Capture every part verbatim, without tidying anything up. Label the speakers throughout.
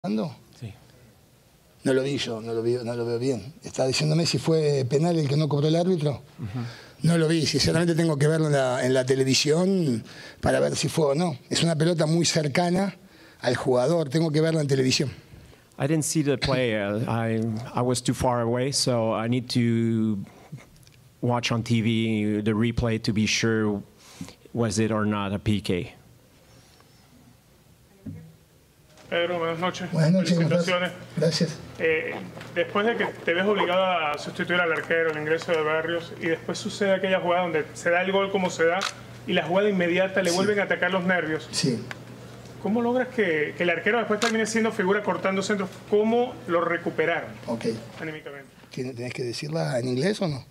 Speaker 1: Sí.
Speaker 2: No lo vi yo, no lo, vi, no lo veo bien. Está diciéndome si fue penal el que no cobró el árbitro. Uh-huh. No lo vi, sinceramente tengo que verlo en la, en la televisión para ver si fue o no. Es una pelota muy cercana al jugador, tengo que verla en televisión.
Speaker 1: I didn't see the play. Uh, I I was too far away, so I need to watch on T V the replay to be sure was it or not a P K.
Speaker 3: Pedro, buenas noches.
Speaker 2: Buenas noches.
Speaker 3: Felicitaciones.
Speaker 2: Gracias.
Speaker 3: Eh, después de que te ves obligado a sustituir al arquero, el ingreso de Barrios, y después sucede aquella jugada donde se da el gol como se da, y la jugada inmediata le sí. vuelven a atacar los nervios.
Speaker 2: Sí.
Speaker 3: ¿Cómo logras que, que el arquero después termine siendo figura cortando centros? ¿Cómo lo recuperaron
Speaker 2: Ok.
Speaker 3: anímicamente?
Speaker 2: ¿Tenés que decirla en inglés o no?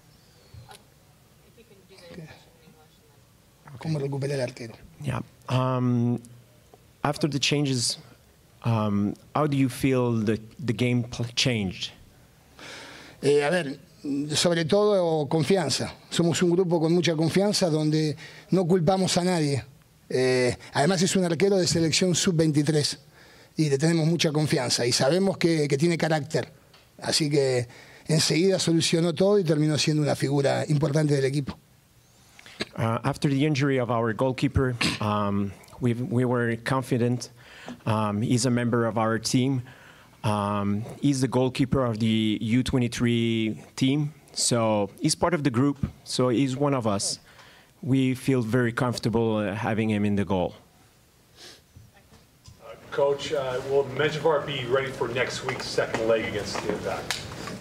Speaker 2: Okay. ¿Cómo recupera el arquero?
Speaker 1: Yeah. Um, after the changes, Um, how do you feel the, the game changed?
Speaker 2: Eh, a ver, sobre todo confianza. Somos un grupo con mucha confianza donde no culpamos a nadie. Eh, además es un arquero de selección sub veintitrés y le tenemos mucha confianza y sabemos que, que tiene carácter. Así que enseguida solucionó todo y terminó siendo una figura importante del equipo.
Speaker 1: Uh, after the injury of our goalkeeper, um, we we were confident. Um, he's a member of our team. Um, he's the goalkeeper of the U twenty-three team, so he's part of the group, so he's one of us. We feel very comfortable uh, having him in the goal.
Speaker 4: Uh, Coach, uh, will Menjivar be ready for next week's second leg against the Impact?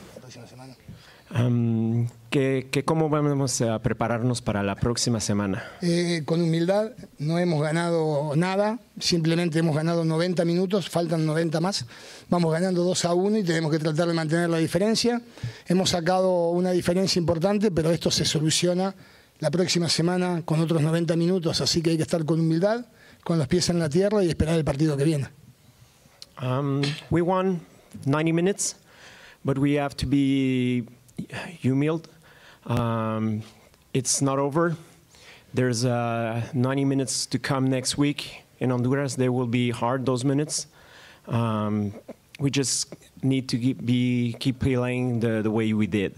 Speaker 1: Um, ¿qué, qué, ¿Cómo vamos a prepararnos para la próxima semana?
Speaker 2: Eh, con humildad, no hemos ganado nada, simplemente hemos ganado noventa minutos, faltan noventa más. Vamos ganando dos a uno y tenemos que tratar de mantener la diferencia. Hemos sacado una diferencia importante, pero esto se soluciona la próxima semana con otros noventa minutos, así que hay que estar con humildad, con los pies en la tierra y esperar el partido que viene.
Speaker 1: Um, we won ninety minutes, but we have to be humbled. Um, it's not over. There's uh, ninety minutes to come next week in Honduras. They will be hard, those minutes. Um, we just need to keep, be, keep playing the, the way we did.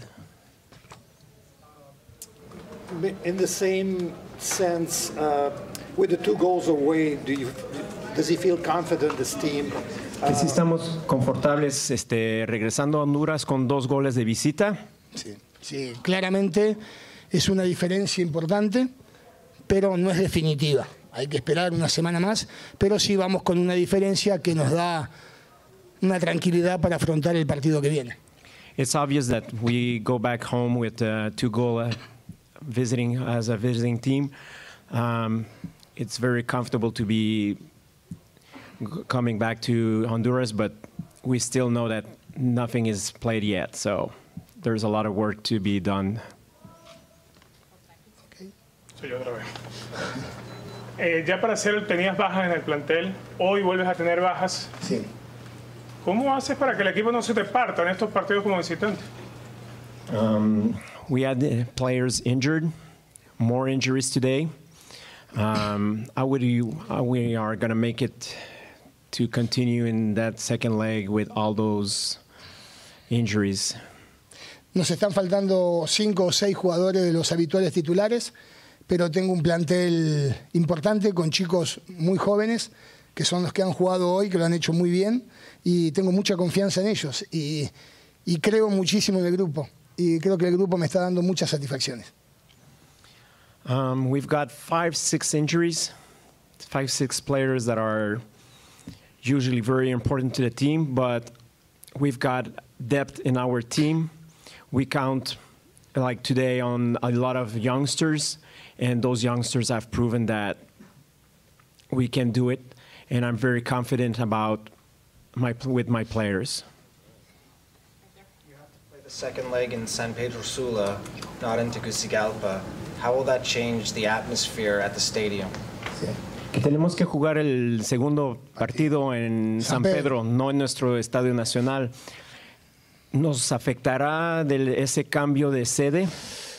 Speaker 5: In the same sense, uh, with the two goals away, do you, does he feel confident, this team?
Speaker 1: Que sí estamos confortables este, regresando a Honduras con dos goles de visita.
Speaker 2: Sí, sí, claramente es una diferencia importante, pero no es definitiva. Hay que esperar una semana más, pero sí vamos con una diferencia que nos da una tranquilidad para afrontar el partido que viene.
Speaker 1: It's obvious that we go back home with uh, two goal uh, visiting as a visiting team. Um, it's very comfortable to be coming back to Honduras, but we still know that nothing is played yet, so there's a lot of work to be done.
Speaker 3: Sí, otra vez. Eh, ya para hacer, tenías bajas en el plantel, hoy vuelves a tener bajas.
Speaker 2: Sí.
Speaker 3: ¿Cómo haces para que el equipo no se te parta en estos partidos como visitante?
Speaker 1: Um, we had uh, players injured, more injuries today. Um, how would you, how we are going to make it to continue in that second leg with all those injuries?
Speaker 2: Nos están faltando cinco o seis jugadores de los habituales titulares, pero tengo un plantel importante con chicos muy jóvenes, que son los que han jugado hoy, que lo han hecho muy bien, y tengo mucha confianza en ellos, y, y creo muchísimo en el grupo, y creo que el grupo me está dando muchas satisfacciones.
Speaker 1: Um, we've got five, six injuries, five, six players that are usually very important to the team, but we've got depth in our team. We count, like today, on a lot of youngsters, and those youngsters have proven that we can do it, and I'm very confident about my with my players.
Speaker 6: You have to play the second leg in San Pedro Sula, not in Tegucigalpa. How will that change the atmosphere at the stadium?
Speaker 2: Sí.
Speaker 1: Que tenemos que jugar el segundo partido en San Pedro, no en nuestro estadio nacional. ¿Nos afectará de ese cambio de sede?